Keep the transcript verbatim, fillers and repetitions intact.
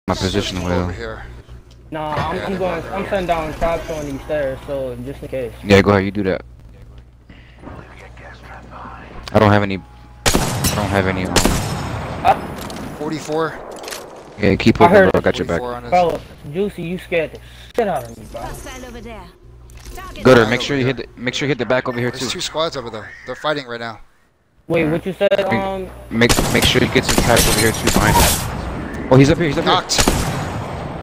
My position will. Over here. Nah, I'm, I'm going. I'm sending down traps on these stairs, so just in case. Yeah, go ahead. You do that. I don't have any. I don't have any. Um, Uh, forty-four. yeah, keep I looking, heard bro. I got your back. Fellas, Juicy, you scared the shit out of me, bro. Over there. Gooder, make sure you hit the. Make sure you hit the back over here There's too. two squads over there. They're fighting right now. Wait, what you said? Um, Make make sure you get some taps over here too behind us. Oh, he's up here. He's up here. Knocked.